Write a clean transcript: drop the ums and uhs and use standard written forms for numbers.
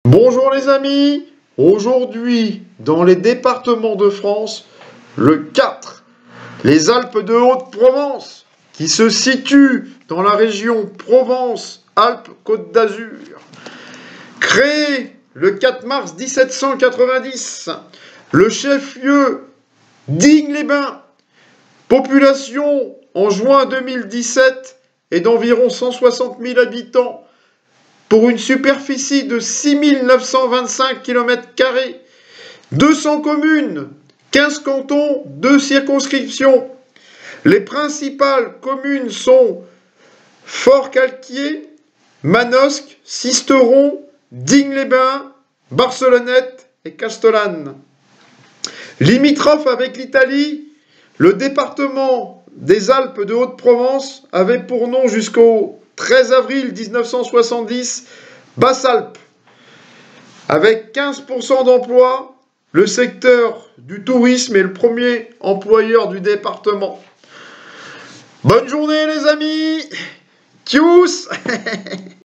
Bonjour les amis, aujourd'hui dans les départements de France, le 4, les Alpes de Haute-Provence, qui se situent dans la région Provence-Alpes-Côte d'Azur. Créé le 4 mars 1790, le chef-lieu Digne-les-Bains, population en juin 2017 est d'environ 160 000 habitants, pour une superficie de 6 925 km², 200 communes, 15 cantons, 2 circonscriptions. Les principales communes sont Fort-Calquier, Manosque, Sisteron, Digne-les-Bains, Barcelonnette et Castellane. Limitrophe avec l'Italie, le département des Alpes de Haute-Provence avait pour nom jusqu'au 13 avril 1970, Bassalpes. Avec 15% d'emplois, le secteur du tourisme est le premier employeur du département. Bonne journée les amis. Tchuss.